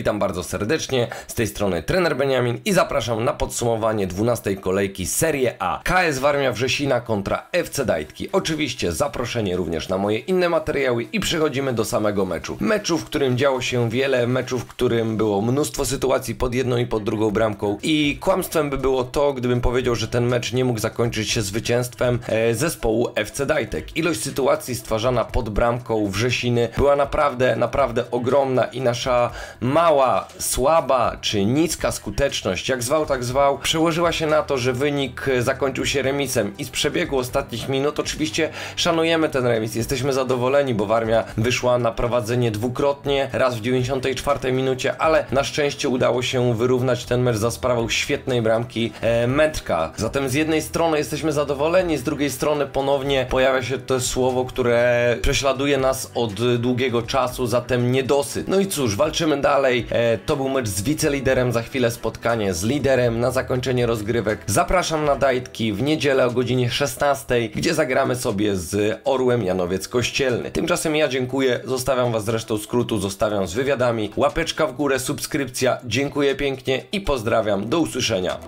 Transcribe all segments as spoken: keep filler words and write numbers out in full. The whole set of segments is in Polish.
witam bardzo serdecznie, z tej strony trener Beniamin i zapraszam na podsumowanie dwunastej kolejki Serie A. K S Warmia Wrzesina kontra F C Dajtki. Oczywiście zaproszenie również na moje inne materiały i przechodzimy do samego meczu. Meczu, w którym działo się wiele, meczu, w którym było mnóstwo sytuacji pod jedną i pod drugą bramką i kłamstwem by było to, gdybym powiedział, że ten mecz nie mógł zakończyć się zwycięstwem e, zespołu F C Dajtek. Ilość sytuacji stwarzana pod bramką Wrzesiny była naprawdę, naprawdę ogromna i nasza mała, słaba czy niska skuteczność, jak zwał, tak zwał, przełożyła się na to, że wynik zakończył się remisem i z przebiegu ostatnich minut oczywiście szanujemy ten remis, jesteśmy zadowoleni, bo Warmia wyszła na prowadzenie dwukrotnie, raz w dziewięćdziesiątej czwartej minucie, ale na szczęście udało się wyrównać ten mecz za sprawą świetnej bramki e, Metrka. Zatem z jednej strony jesteśmy zadowoleni, z drugiej strony ponownie pojawia się to słowo, które prześladuje nas od długiego czasu, zatem niedosyt. No i cóż, walczymy dalej. E, to był mecz z wiceliderem, za chwilę spotkanie z liderem na zakończenie rozgrywek. Zapraszam na Dajtki w niedzielę o godzinie szesnastej, gdzie zagramy sobie z Orłem Janowiec Kościelny. Tymczasem ja dziękuję, zostawiam was zresztą skrótu, zostawiam z wywiadami. Łapeczka w górę, subskrypcja, dziękuję pięknie i pozdrawiam, do usłyszenia.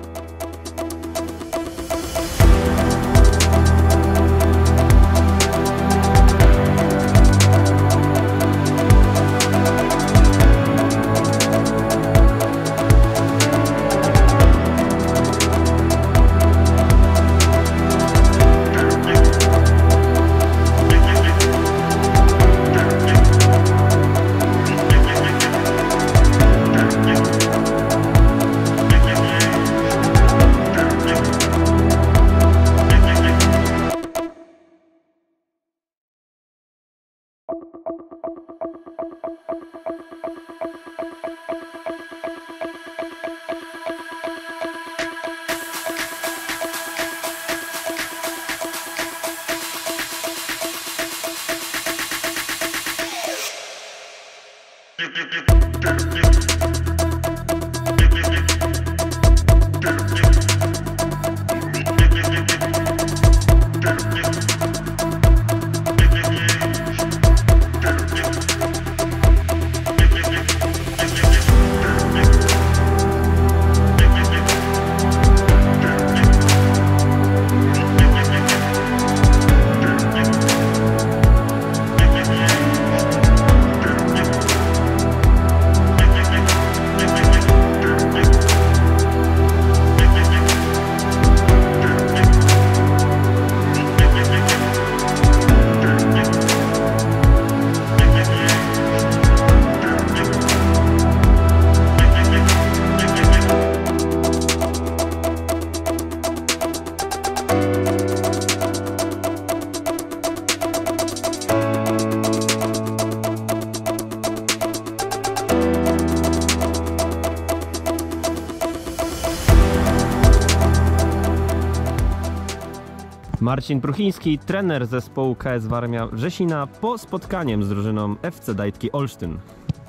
Marcin Pruchiński, trener zespołu K S Warmia Wrzesina po spotkaniem z drużyną F C Dajtki Olsztyn.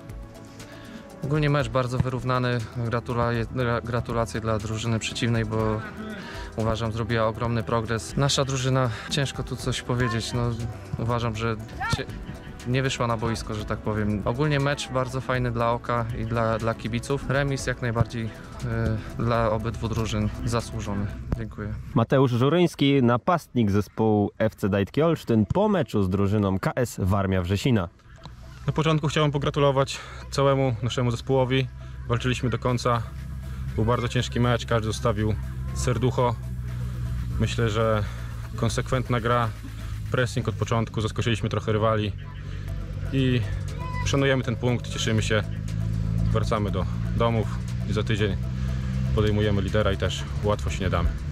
Ogólnie mecz bardzo wyrównany, Gratulacje, gratulacje dla drużyny przeciwnej, bo uważam, zrobiła ogromny progres. Nasza drużyna, ciężko tu coś powiedzieć, no, uważam, że nie wyszła na boisko, że tak powiem. Ogólnie mecz bardzo fajny dla oka i dla, dla kibiców. Remis jak najbardziej y, dla obydwu drużyn zasłużony. Dziękuję. Mateusz Żuryński, napastnik zespołu F C Dajtki Olsztyn po meczu z drużyną K S Warmia Wrzesina. Na początku chciałem pogratulować całemu naszemu zespołowi. Walczyliśmy do końca. Był bardzo ciężki mecz, każdy zostawił serducho. Myślę, że konsekwentna gra, pressing od początku, zaskoczyliśmy trochę rywali i szanujemy ten punkt, cieszymy się, wracamy do domów i za tydzień podejmujemy lidera i też łatwo się nie damy.